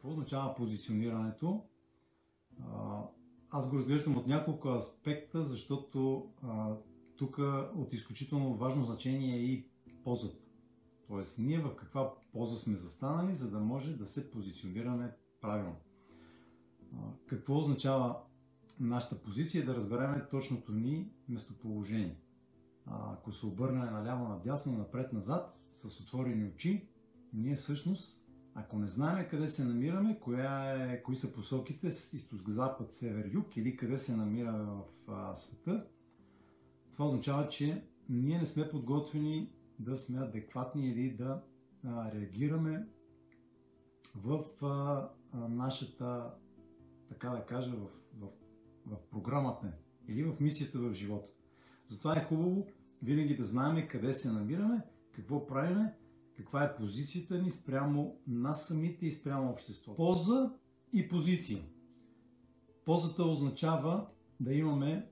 Какво означава позиционирането? Аз го разглеждам от няколко аспекта, защото тук от изключително важно значение е и позата. Тоест, ние в каква поза сме застанали, за да може да се позиционираме правилно. Какво означава нашата позиция? Да разберем точното ни местоположение. Ако се обърне наляво, надясно, напред-назад, с отворени очи, ние всъщност, ако не знаем къде се намираме, кои са посоките, изток, запад, север, юг или къде се намираме в света, това означава, че ние не сме подготвени да сме адекватни или да реагираме в нашата, така да кажа, в програмата или в мисията в живота. Затова е хубаво винаги да знаем къде се намираме, какво правиме, каква е позицията ни спрямо нас самите и спрямо обществото. Поза и позиция. Позата означава да имаме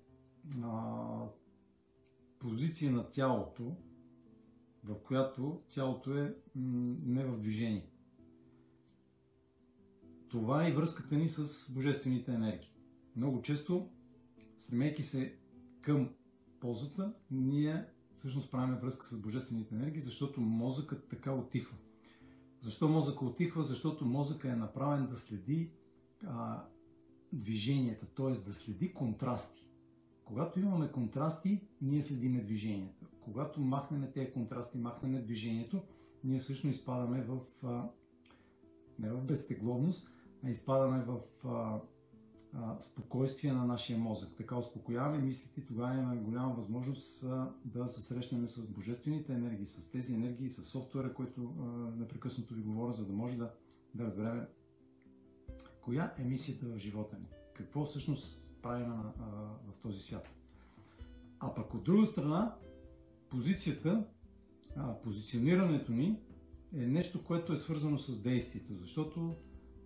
позиция на тялото, в която тялото е не в движение. Това е и връзката ни с божествените енергии. Много често, стремейки се към позата, ние всъщност правим връзка с божествените енергии, защото мозъкът така отихва. Защо мозъкът отихва? Защото мозъкът е направен да следи движенията, т.е. да следи контрасти. Когато имаме контрасти, ние следиме движенията. Когато махнем тези контрасти, махнем движението, ние всъщност изпадаме не в безтегловност, а изпадаме в спокойствие на нашия мозък. Така успокояваме мислите и тогава имаме голяма възможност да се срещнем с божествените енергии, с тези енергии, с софтуера, който непрекъснато ви говоря, за да може да разберем коя е мисията в живота ни. Какво всъщност правим в този свят. А пък от друга страна, позиционирането ни е нещо, което е свързано с действието, защото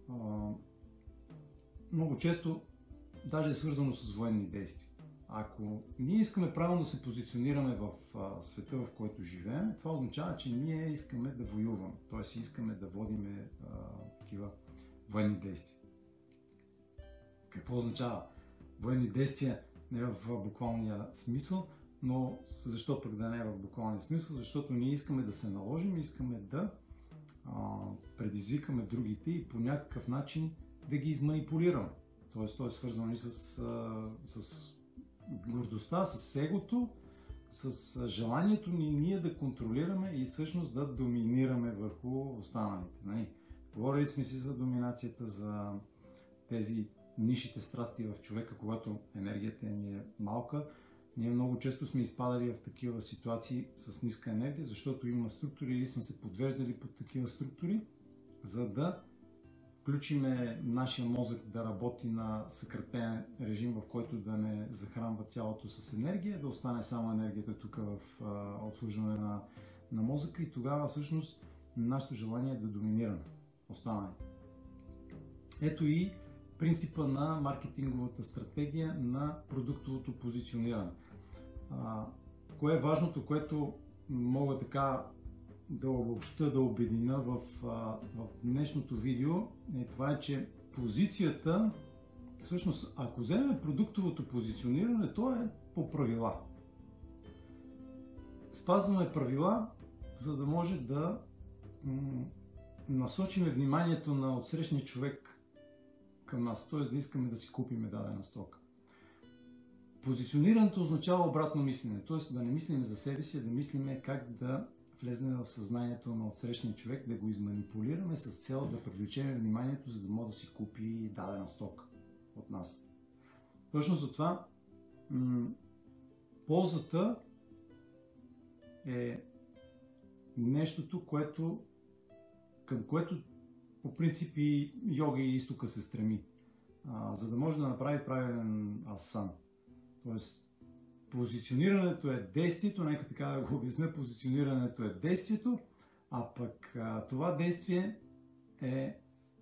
много често даже е свързано с военни действия. Ако ние искаме правилно да се позиционираме в света, в който живеем, това означава, че ние искаме да воюваме, т.е. искаме да водим такива военни действия. Какво означава? Военни действия не в буквалния смисъл, но защо пък да не е в буквалния смисъл? Защото ние искаме да се наложим, искаме да предизвикаме другите и по някакъв начин да ги изманипулираме. Тоест, то е свързано и с гордостта, с егото, с желанието ние да контролираме и всъщност да доминираме върху останалите. Нали? Говорили сме си за доминацията, за тези нишите страсти в човека, когато енергията ни е малка. Ние много често сме изпадали в такива ситуации с ниска енергия, защото има структури или сме се подвеждали под такива структури, за да включиме нашия мозък да работи на съкратен режим, в който да не захранва тялото с енергия, да остане само енергията тук в обслужване на мозъка и тогава всъщност нашето желание е да доминираме останалите. Ето и принципа на маркетинговата стратегия на продуктовото позициониране. Кое е важното, което мога така да обобща, да обедина в днешното видео, това е, че позицията, всъщност, ако вземем продуктовото позициониране, то е по правила. Спазваме правила, за да може да насочим вниманието на отсрещния човек към нас, т.е. да искаме да си купим дадена стока. Позиционирането означава обратно мислене, т.е. да не мислим за себе си, а да мислим как да влезнем в съзнанието на отсрещния човек, да го изманипулираме с цел да привлечем вниманието, за да може да си купи дадена стока от нас. Точно за това ползата е нещото, към което по принцип и йога и изтока се стреми, за да може да направи правилен асан. Тоест, позиционирането е действието, нека така да го обясня, позиционирането е действието, а пък това действие е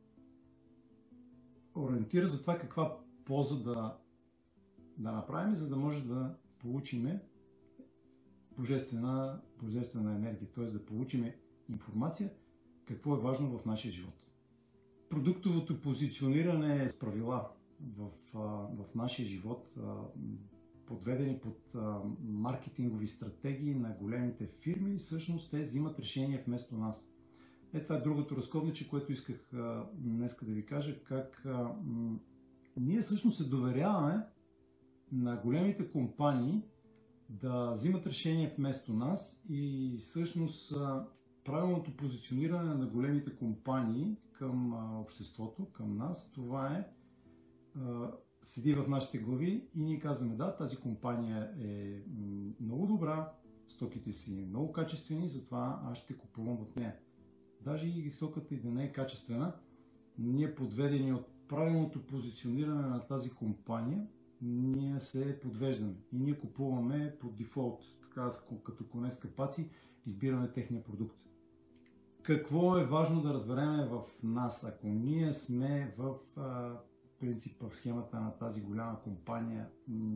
ориентира за това каква поза да направим, за да може да получим божествена енергия, т.е. да получим информация какво е важно в нашия живот. Продуктовото позициониране е с правила в нашия живот, подведени под маркетингови стратегии на големите фирми, всъщност те взимат решение вместо нас. Това е другото разковниче, което исках днес да ви кажа, как ние всъщност се доверяваме на големите компании да взимат решение вместо нас и всъщност правилното позициониране на големите компании към обществото, към нас, това седи в нашите глави и ние казваме: да, тази компания е много добра, стоките си много качествени, затова аз ще купувам от нея. Даже и стоката и да не е качествена, ние подведени от правилното позициониране на тази компания, ние се подвеждаме и ние купуваме по дефолт, така като коне с капаци, избираме техния продукт. Какво е важно да разберем в нас? Ако ние сме в принципа, в схемата на тази голяма компания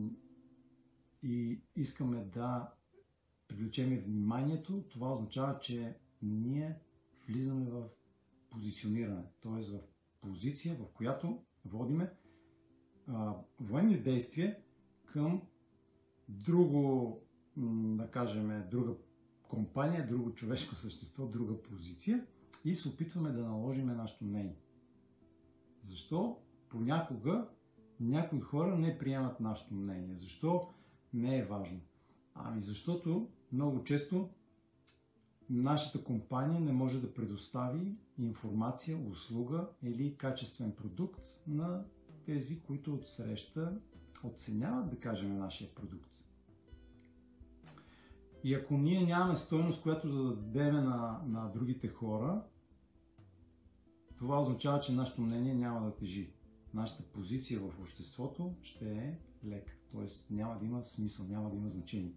и искаме да привлечем вниманието, това означава, че ние влизаме в позициониране, т.е. в позиция, в която водиме военни действия към да кажем, друга компания, друго човешко същество, друга позиция и се опитваме да наложим нашето мнение. Защо понякога някои хора не приемат нашето мнение? Защо не е важно? Защото много често нашата компания не може да предостави информация, услуга или качествен продукт на тези, които отсреща оценяват, да кажем, нашия продукт. И ако ние нямаме стойност, която да дадем на другите хора, това означава, че нашето мнение няма да тежи. Нашата позиция в обществото ще е лека, т.е. няма да има смисъл, няма да има значение.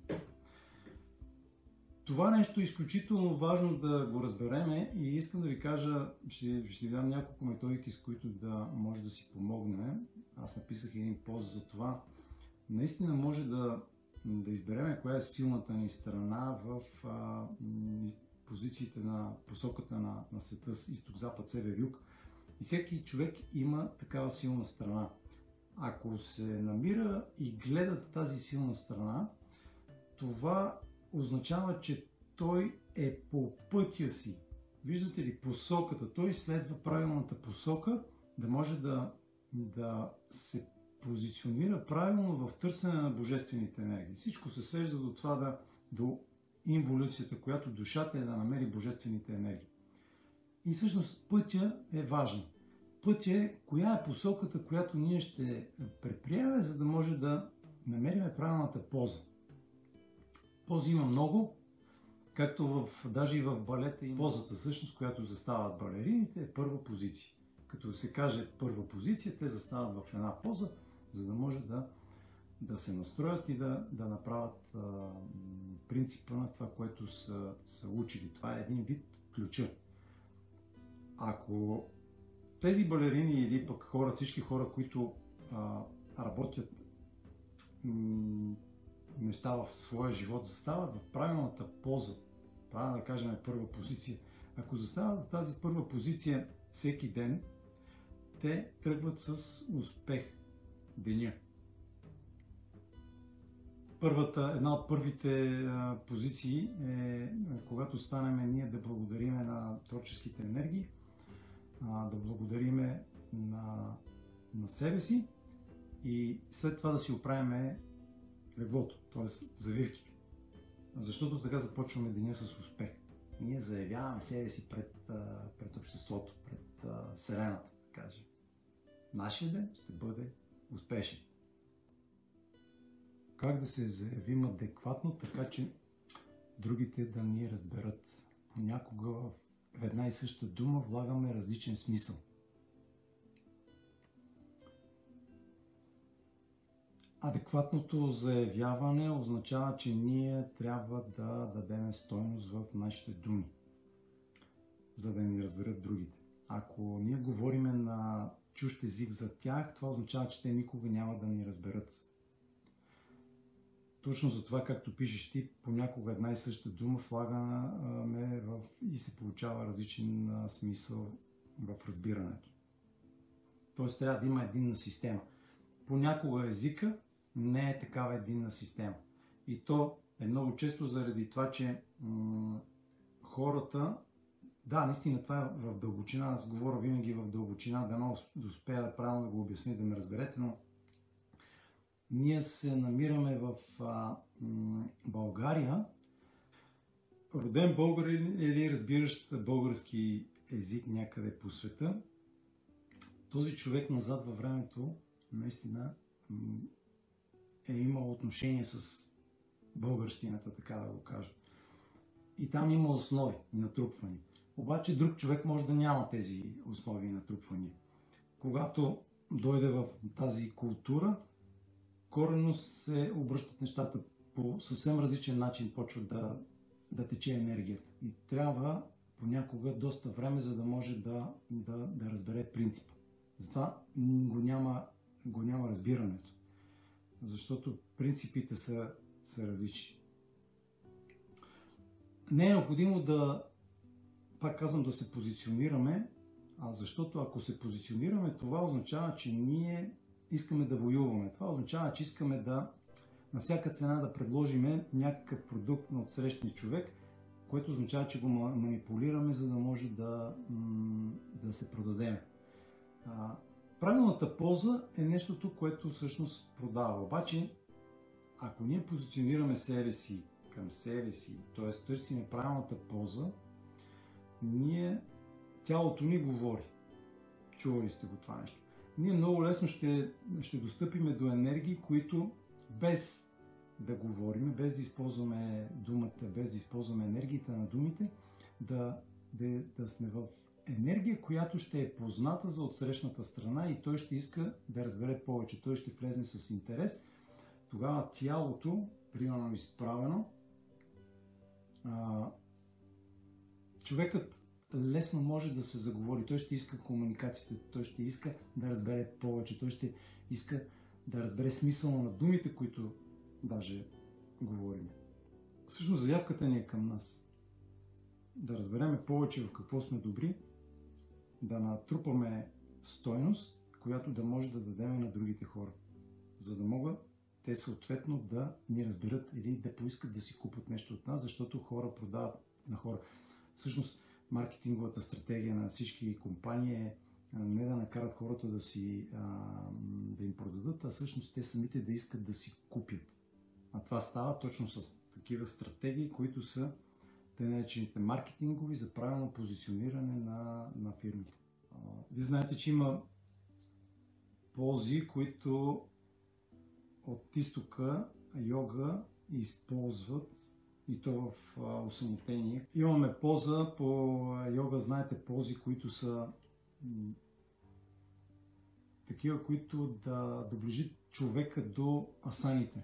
Това нещо е изключително важно да го разбереме и искам да ви кажа, ще ви дам няколко методики, с които да може да си помогнем. Аз написах един пост за това. Наистина може да избереме коя е силната ни страна в позициите на посоката на света с изток, запад, север, юг. И всеки човек има такава силна страна. Ако се намира и гледа тази силна страна, това означава, че той е по пътя си. Виждате ли посоката? Той следва правилната посока, да може да се позиционира правилно в търсене на божествените енергии. Всичко се свежда до това до инволюцията, която душата е да намери божествените енергии. И всъщност пътя е важен. Пътя е коя е посоката, която ние ще предприемем, за да може да намерим правилната поза. Пози има много, както даже и в балета има позата, всъщност, която застават балерините, е първа позиция. Като се каже първа позиция, те застават в една поза, за да може да се настроят и да направят принципа на това, което са учили. Това е един вид ключа. Ако тези балерини или пък всички хора, които работят неща в своя живот, застават в правилната поза, да кажем първа позиция. Ако застават в тази първа позиция всеки ден, те тръгват с успех деня. Една от първите позиции е когато станем ние да благодариме на творческите енергии, да благодариме на себе си и след това да си оправиме леглото, т.е. завивките. Защото така започваме деня с успех. Ние заявяваме себе си пред обществото, пред Вселената, да кажем. Нашия ден ще бъде успешен. Как да се заявим адекватно, така че другите да ни разберат? Понякога в една и съща дума влагаме различен смисъл. Адекватното заявяване означава, че ние трябва да дадем стойност в нашите думи, за да ни разберат другите. Ако ние говориме на чужд език за тях, това означава, че те никога няма да ни разберат. Точно за това, както пишеш ти, понякога една и съща дума влагаме и се получава различен смисъл в разбирането. Т.е. трябва да има единна система. Понякога езика не е такава единна система. И то е много често заради това, че хората, да, наистина това е в дълбочина, аз говоря винаги в дълбочина, да успея да правилно да го обясня, да ме разберете, но ние се намираме в България, роден българ или разбиращ български език някъде по света, този човек назад във времето наистина е имал отношение с българщината, така да го кажа. И там има основи и натрупвания. Обаче друг човек може да няма тези основи и натрупвания. Когато дойде в тази култура, коренно се обръщат нещата по съвсем различен начин, почва да тече енергията. И трябва понякога доста време, за да може да разбере принципа. Затова го няма разбирането. Защото принципите са различни. Не е необходимо пак казвам, да се позиционираме, защото ако се позиционираме, това означава, че ние искаме да воюваме. Това означава, че искаме на всяка цена да предложиме някакъв продукт на отсрещния човек, което означава, че го манипулираме, за да може да се продадем. Правилната поза е нещото, което всъщност продава. Обаче, ако ние позиционираме себе си към себе си, т.е. търсим правилната поза, тялото ни говори. Чували сте го това нещо. Ние много лесно ще достъпиме до енергии, които без да говорим, без да използваме думата, без да използваме енергията на думите, да сме в енергия, която ще е позната за отсрещната страна и той ще иска да разбере повече. Той ще влезне с интерес. Тогава тялото, примерно изправено, човекът лесно може да се заговори. Той ще иска комуникацията, той ще иска да разбере повече, той ще иска да разбере смисъла на думите, които даже говорим. Всъщност заявката ни е към нас. Да разбереме повече в какво сме добри, да натрупаме стойност, която да може да дадем на другите хора, за да могат те съответно да ни разберат или да поискат да си купат нещо от нас, защото хора продават на хора. Всъщност маркетинговата стратегия на всички компании е не да накарат хората да им продадат, а всъщност те самите да искат да си купят. А това става точно с такива стратегии, които са те наречените маркетингови за правилно позициониране на фирмите. Вие знаете, че има пози, които от изтока йога използват и то в осамотение. Имаме поза по йога, знаете, пози, които са такива, които да доближат човека до асаните.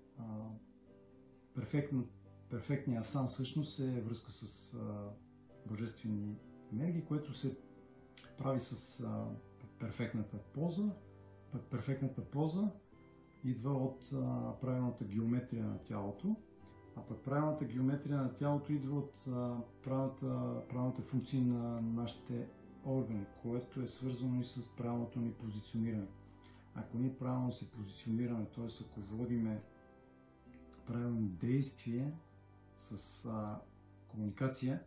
Перфектният асан всъщност е връзка с божествени енергии, което се прави с перфектната поза. Перфектната поза идва от правилната геометрия на тялото, а пък правилната геометрия на тялото идва от правилната функция на нашите органи, което е свързано и с правилното ни позициониране. Ако ние правилно се позиционираме, т.е. ако водиме правилно действие с комуникация,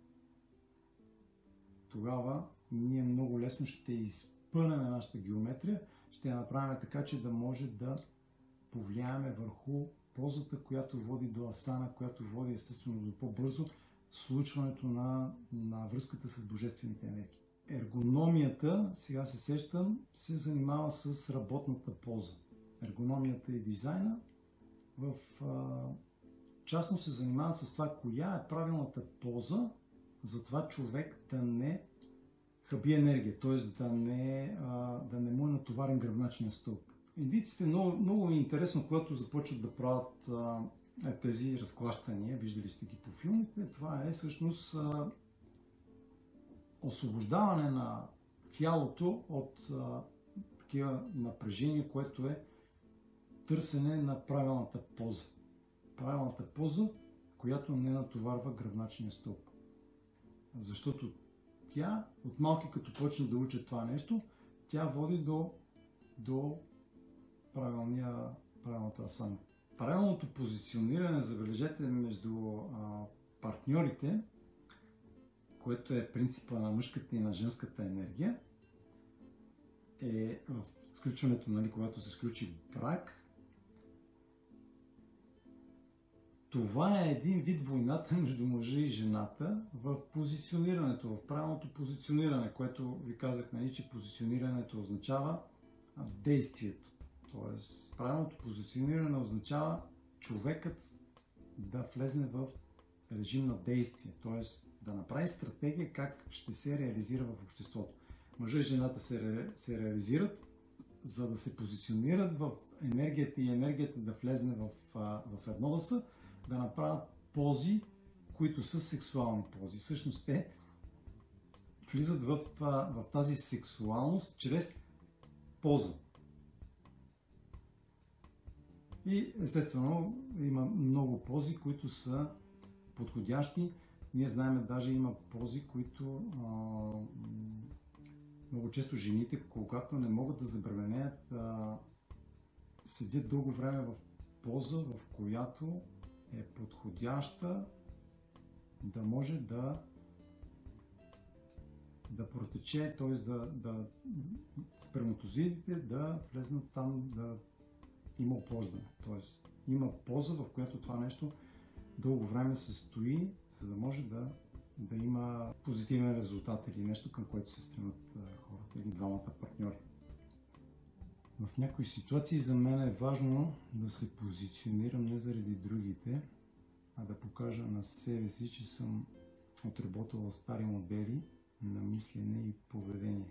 тогава ние много лесно ще изпълним нашата геометрия, ще я направим така, че да може да повлияеме върху позата, която води до асана, която води естествено до по-бързо случването на връзката с божествените енергии. Ергономията, сега се сещам, се занимава с работната поза. Ергономията и дизайна в частност се занимава с това, коя е правилната поза за това човек да не хаби енергия, т.е. да не му е натоварен гръбначния стълб. Индийците много ми е интересно, когато започват да правят тези разклащания, виждали сте ги по филмите, това е всъщност освобождаване на тялото от такива напрежения, което е търсене на правилната поза. Правилната поза, която не натоварва гръбначния стълб. Защото тя от малки, като почне да учат това нещо, тя води до правилната асана. Правилното позициониране, забележете, между партньорите, което е принципа на мъжката и на женската енергия, е в сключването, нали, когато се сключи брак. Това е един вид войната между мъжа и жената в позиционирането, в правилното позициониране, което ви казах, нали, че позиционирането означава действието. Тоест, правилното позициониране означава човекът да влезне в режим на действие, т.е. да направи стратегия как ще се реализира в обществото. Мъжа и жената се реализират, за да се позиционират в енергията и енергията да влезне в едно да направят пози, които са сексуални пози. Всъщност те влизат в тази сексуалност чрез поза. И естествено има много пози, които са подходящи. Ние знаем, даже има пози, които много често жените, когато не могат да забременеят, седят дълго време в поза, в която е подходяща да може да протече, т.е. да сперматозидите да влезнат там, да има оплождане. Т.е. има поза, в която това нещо дълго време се стои, за да може да има позитивен резултат или нещо, към което се стремят хората или двамата партньори. В някои ситуации за мен е важно да се позиционирам не заради другите, а да покажа на себе си, че съм отработила стари модели на мислене и поведение,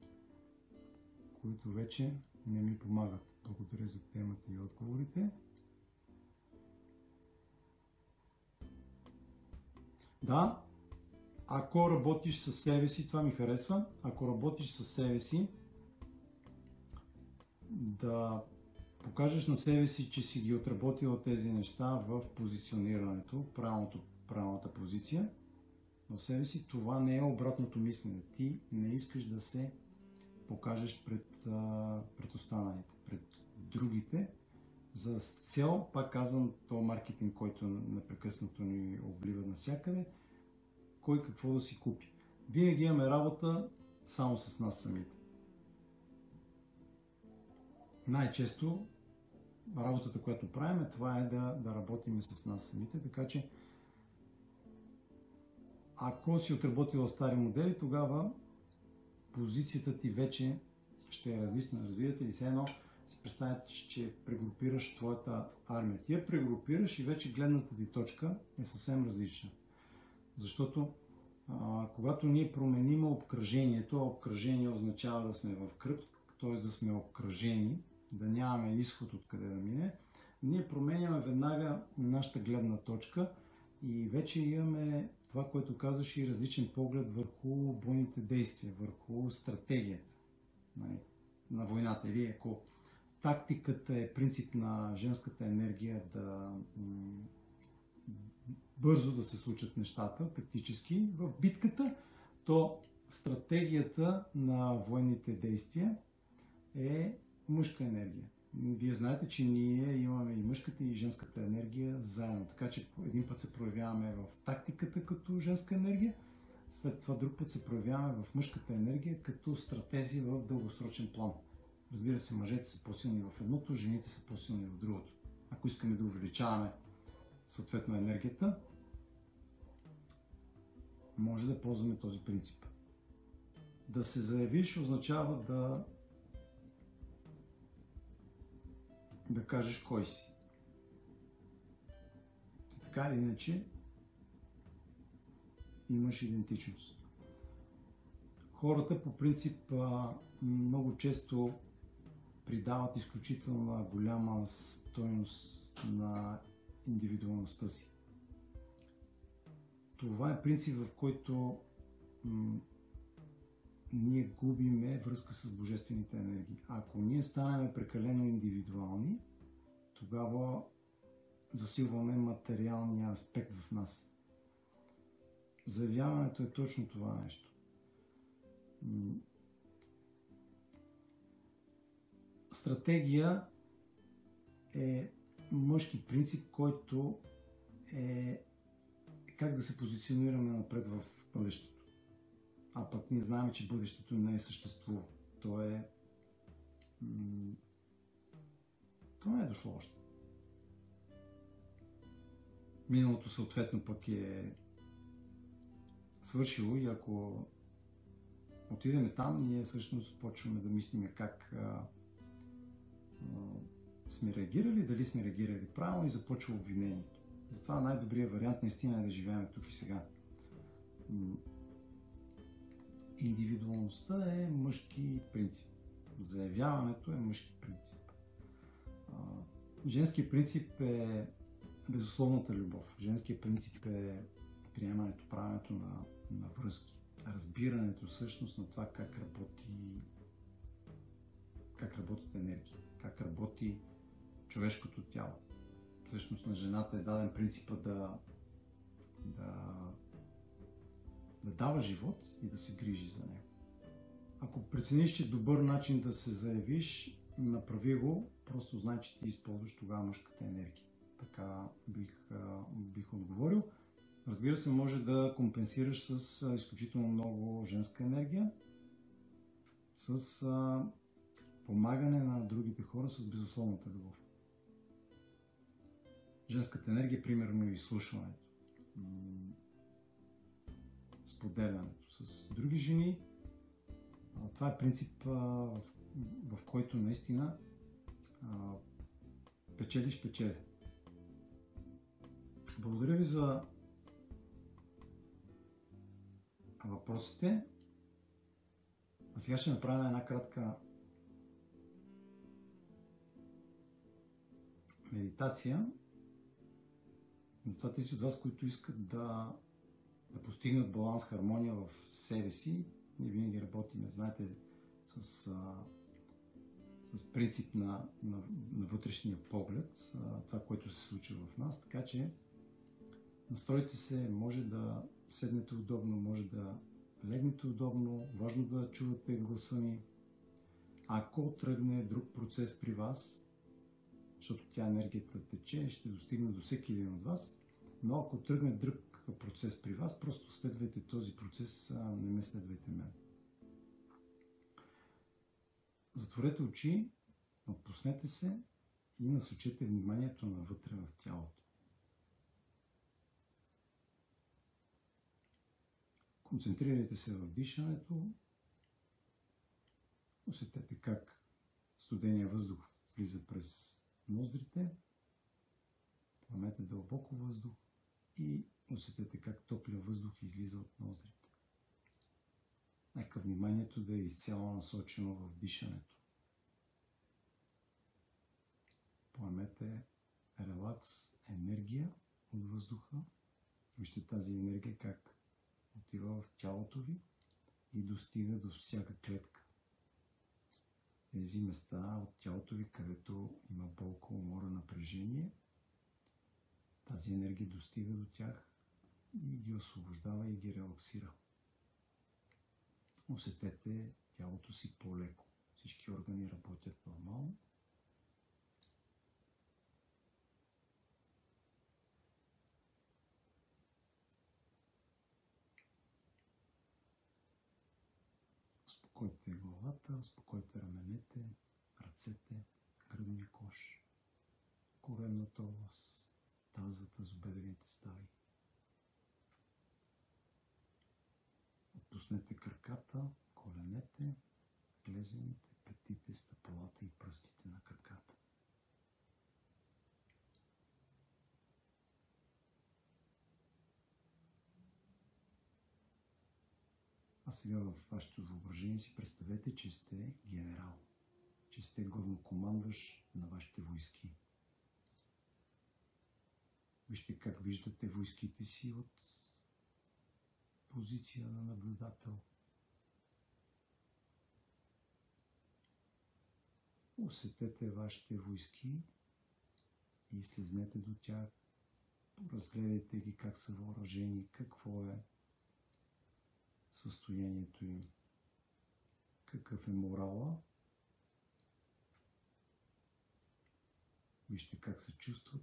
които вече не ми помагат. Благодаря за темата и отговорите. Да, ако работиш със себе си, това ми харесва, ако работиш със себе си, да покажеш на себе си, че си ги отработил тези неща в позиционирането, правилната позиция в себе си, това не е обратното мислене. Ти не искаш да се покажеш пред останалите, пред другите, за цел, пак казвам, то маркетинг, който непрекъснато ни облива навсякъде, кой какво да си купи. Винаги имаме работа само с нас самите. Най-често работата, която правим, това е да работим с нас самите, така че ако си отработила стари модели, тогава позицията ти вече ще е различна. Разбирате ли, все едно си представяте, че прегрупираш твоята армия. Ти я прегрупираш и вече гледната ти точка е съвсем различна. Защото когато ние променим обкръжението, обкръжение означава да сме в кръг, т.е. да сме обкръжени, да нямаме изход откъде да мине, ние променяме веднага нашата гледна точка и вече имаме това, което казваш, и различен поглед върху бойните действия, върху стратегията на войната. Или ако тактиката е принцип на женската енергия бързо да се случат нещата, тактически в битката, то стратегията на военните действия е мъжка енергия. Вие знаете, че ние имаме и мъжката и женската енергия заедно. Така че един път се проявяваме в тактиката като женска енергия, след това друг път се проявяваме в мъжката енергия като стратези в дългосрочен план. Разбира се, мъжете са по-силни в едното, жените са по-силни в другото. Ако искаме да увеличаваме съответно енергията, може да ползваме този принцип. Да се заявиш означава да кажеш кой си. Така или иначе имаш идентичност. Хората по принцип много често придават изключително голяма стойност на индивидуалността си. Това е принцип, в който ние губиме връзка с божествените енергии. Ако ние станем прекалено индивидуални, тогава засилваме материалния аспект в нас. Заявяването е точно това нещо. стратегия е мъжки принцип, който е как да се позиционираме напред в бъдещето. А пък ние знаем, че бъдещето не е съществува. То не е дошло още. Миналото съответно пък е свършило и ако отидем там, ние всъщност почваме да мислим как сме реагирали, дали сме реагирали правилно и започва обвинението. Затова най-добрият вариант наистина е да живеем тук и сега. Индивидуалността е мъжки принцип. Заявяването е мъжки принцип. Женският принцип е безусловната любов. Женският принцип е приемането, правенето на връзки. Разбирането всъщност на това как работят енергии, как работи човешкото тяло. Всъщност на жената е даден принципа да дава живот и да се грижи за него. Ако прецениш, че добър начин да се заявиш, направи го, просто знай, че ти използваш тогава мъжката енергия. Така бих отговорил. Разбира се, може да компенсираш с изключително много женска енергия, с помагане на другите хора с безусловната любов. Женската енергия, примерно изслушването, споделянето с други жени. Това е принцип, в който наистина печели. Благодаря ви за въпросите. А сега ще направим една кратка медитация. Затова тези от вас, които искат да постигнат баланс, хармония в себе си, ние винаги работим, знаете, с принцип на вътрешния поглед, това, което се случва в нас, така че настройте се, може да седнете удобно, може да легнете удобно, важно да чувате гласа ми. Ако тръгне друг процес при вас, защото тя енергията тече, ще достигне до всеки един от вас, но ако тръгне друг процес при вас, просто следвайте този процес, не ме следвайте мен. Затворете очи, отпуснете се и насочете вниманието навътре в тялото. Концентрирайте се в дишането. Усетете как студения въздух влиза през ноздрите. Поемете дълбоко въздух и усетете как топлия въздух излиза от ноздрите. Нека вниманието да е изцяло насочено в дишането. Поемете релакс, енергия от въздуха. Вижте тази енергия как отива в тялото ви и достига до всяка клетка. Тези места от тялото ви, където има болка, умора, напрежение, тази енергия достига до тях и ги освобождава и ги релаксира. Усетете тялото си по-леко. Всички органи работят нормално. Успокойте главата, успокойте раменете, ръцете, гръдния кош, коремната област, таза, тазобедрените стави. Отпуснете краката, коленете, глезените, петите, стъпалата и пръстите на краката. А сега в вашето въображение си представете, че сте генерал, че сте главнокомандващ на вашите войски. Вижте как виждате войските си от позиция на наблюдател. Усетете вашите войски и слезнете до тях. Разгледайте ги как са въоръжени, какво е състоянието им, какъв е морала Вижте как се чувстват.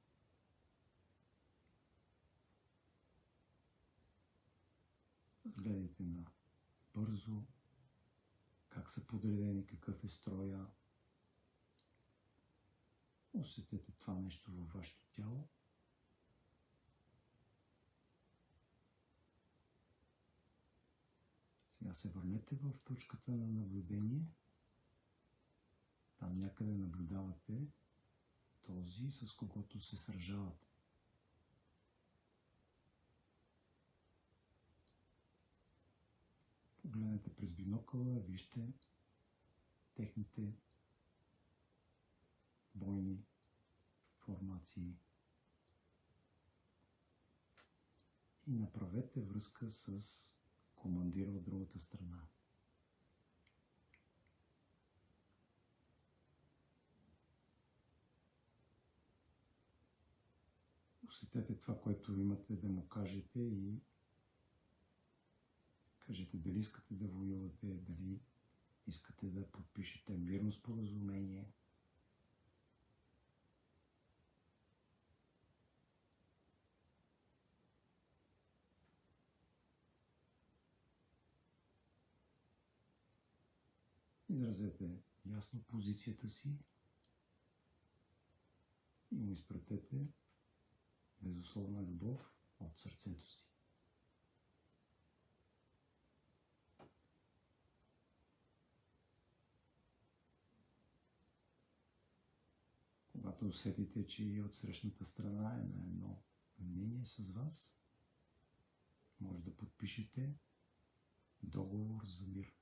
Разгледайте на бързо как са подредени, какъв е строя. Усетете това нещо във вашето тяло. Сега се върнете в точката на наблюдение. Там някъде наблюдавате този, с когото се сражавате. Погледнете през бинокъла, вижте техните бойни формации и направете връзка с командира от другата страна. Усетете това, което имате да му кажете и кажете дали искате да воювате, дали искате да подпишете мирно споразумение. Изразете ясно позицията си и му изпратете безусловна любов от сърцето си. Когато усетите, че и от срещната страна е на едно мнение с вас, може да подпишете договор за мир.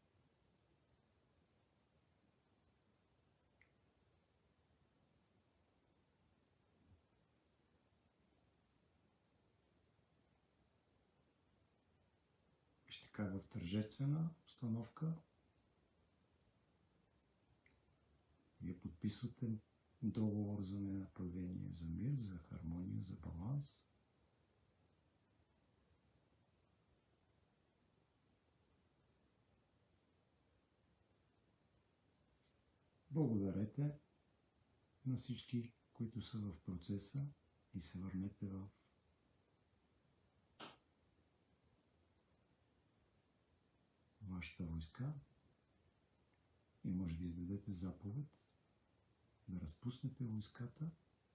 Вижте как в тържествена обстановка вие подписвате договор за ненаправление, за мир, за хармония, за баланс. Благодарете на всички, които са в процеса и се върнете в вашата войска и може да издадете заповед да разпуснете войската,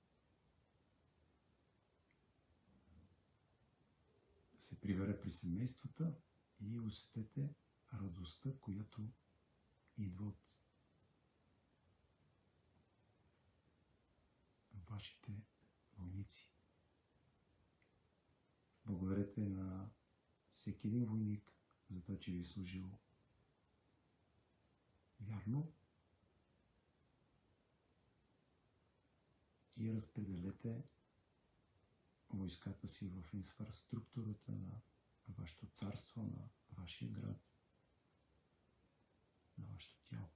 да се прибере при семействата и усетете радостта, която идва от вашите войници. Благодарете на всеки един войник за това, че ви е служил вярно и разпределете войската си в инфраструктурата на вашето царство, на вашия град, на вашето тяло.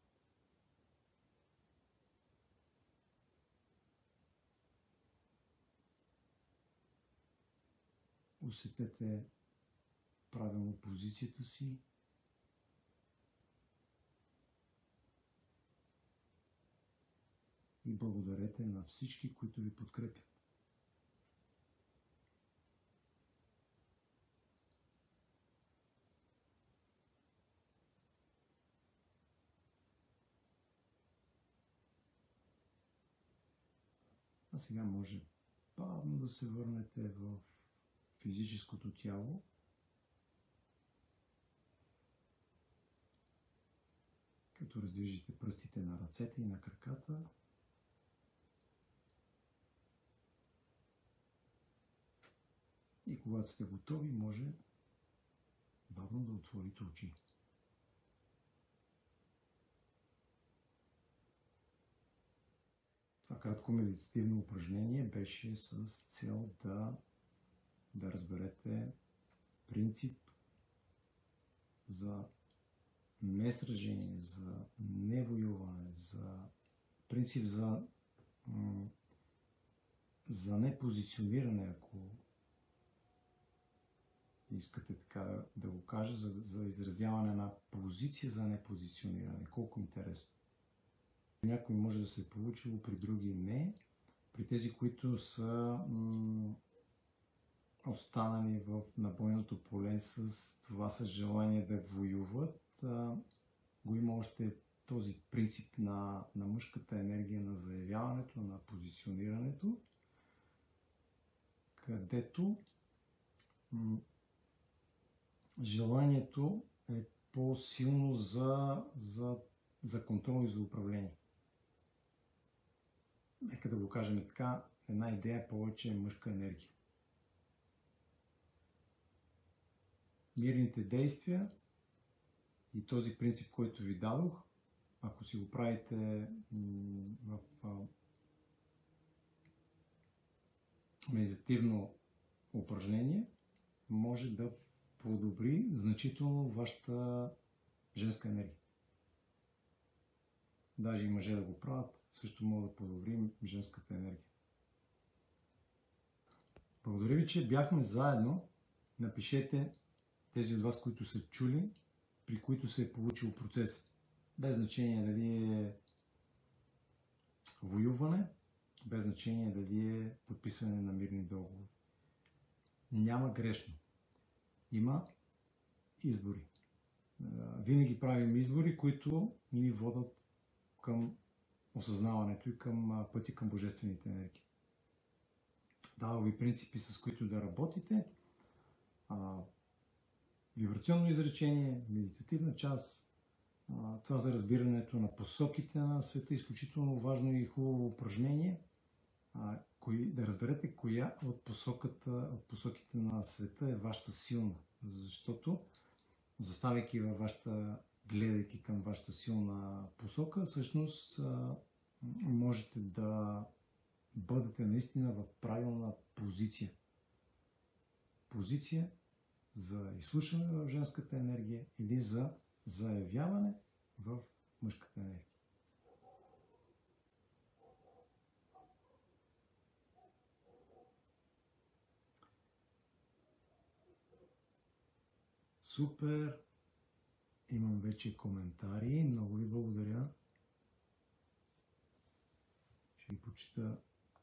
Усетете правилно позицията си и благодарете на всички, които ви подкрепят. А сега може бавно да се върнете в физическото тяло. Като раздвижите пръстите на ръцете и на краката. И когато сте готови, може бавно да отворите очи. Това кратко медитативно упражнение беше с цел да разберете принцип за не сражение, за не воюване, за принцип за не позициониране, ако искате така да го кажа, за изразяване на позиция за непозициониране. Колко интересно. някой може да се е получило, при други не. При тези, които са останали в набойното поле с това с желание да воюват, го има още този принцип на мъжката енергия, на заявяването, на позиционирането, където желанието е по-силно за контрол и за управление. Нека да го кажем така, една идея повече е мъжка енергия. Мирните действия и този принцип, който ви дадох, ако си го правите в медитативно упражнение, може да подобри значително вашата женска енергия. Даже и мъже да го правят, също може да подобрим женската енергия. Благодаря ви, че бяхме заедно. Напишете тези от вас, които са чули, при които се е получил процес. Без значение дали е воюване, без значение дали е подписване на мирни договори. Няма грешно. Има избори. Винаги правим избори, които ни водят към осъзнаването и към пъти към божествените енергии. Дава ви принципи, с които да работите. Вибрационно изречение, медитативна част, това за разбирането на посоките на света, изключително важно и хубаво упражнение. Да разберете коя от посоките на света е вашата силна. Защото, заставайки във вашата, гледайки към вашата силна посока, всъщност можете да бъдете наистина в правилна позиция. Позиция за изслушване в женската енергия или за заявяване в мъжката енергия. Супер! Имам вече коментари. Много ви благодаря. Ще ви почита.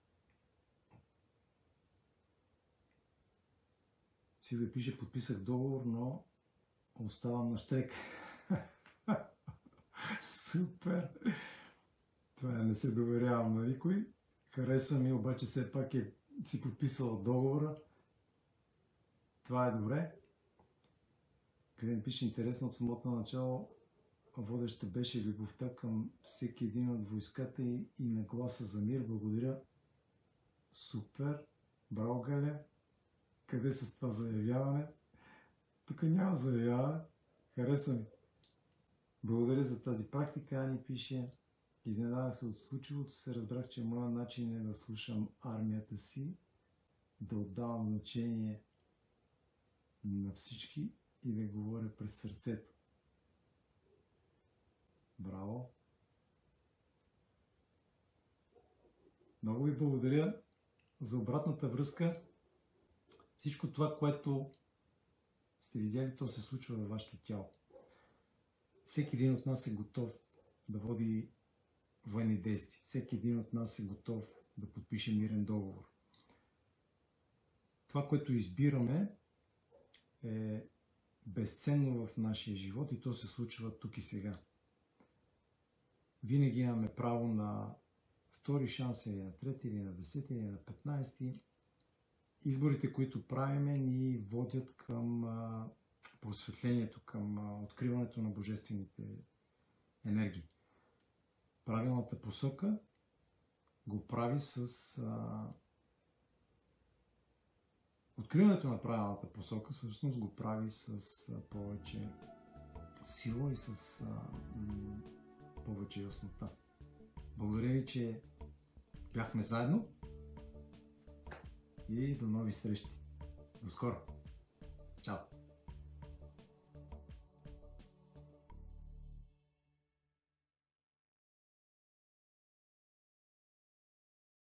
Силвия пише, подписах договор, но оставам на щрек. Супер! Това не се доверявам на никой. Харесва ми, обаче все пак си подписал договора. Това е добре. Къде ми пише, интересно, от самото начало водеща беше любовта към всеки един от войската и нагласа за мир. Благодаря. Супер. Браво, Галя. Къде с това заявяване? Тук няма заявяване. Харесва ми. Благодаря за тази практика. Ани пише, изненадах се от случилото се, разбрах, че моят начин е да слушам армията си, да отдавам значение на всички и да говоря през сърцето. Браво! Много ви благодаря за обратната връзка. Всичко това, което сте видяли, то се случва във вашето тяло. Всеки един от нас е готов да води военни действия. Всеки един от нас е готов да подпише мирен договор. Това, което избираме, е безценно в нашия живот и то се случва тук и сега. Винаги имаме право на втори шанс, или на трети, или на 10, или на 15. Изборите, които правиме, ни водят към просветлението, към откриването на божествените енергии. Правилната посока го прави с откриването на правилната посока, всъщност го прави с повече сила и с повече яснота. Благодаря ви, че бяхме заедно и до нови срещи. До скоро! Чао!